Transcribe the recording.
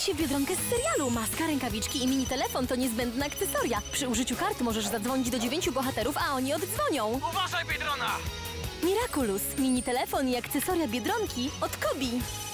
się w Biedronkę z serialu. Maska, rękawiczki i mini telefon to niezbędne akcesoria. Przy użyciu kart możesz zadzwonić do 9 bohaterów, a oni oddzwonią. Uważaj, Biedrona! Miraculous. Mini telefon i akcesoria Biedronki od Kobi.